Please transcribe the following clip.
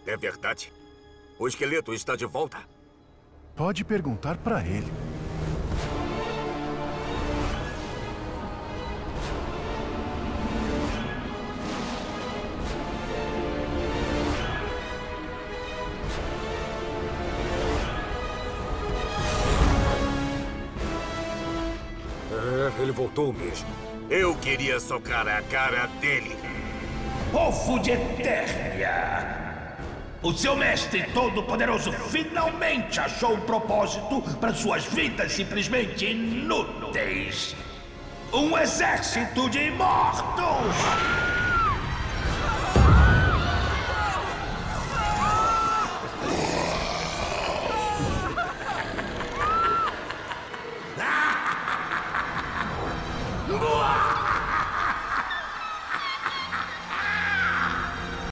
É verdade? O esqueleto está de volta? Pode perguntar pra ele. Ele voltou mesmo. Eu queria socar a cara dele. Povo de Eternia! O seu mestre todo-poderoso finalmente achou um propósito para suas vidas simplesmente inúteis. Um exército de mortos!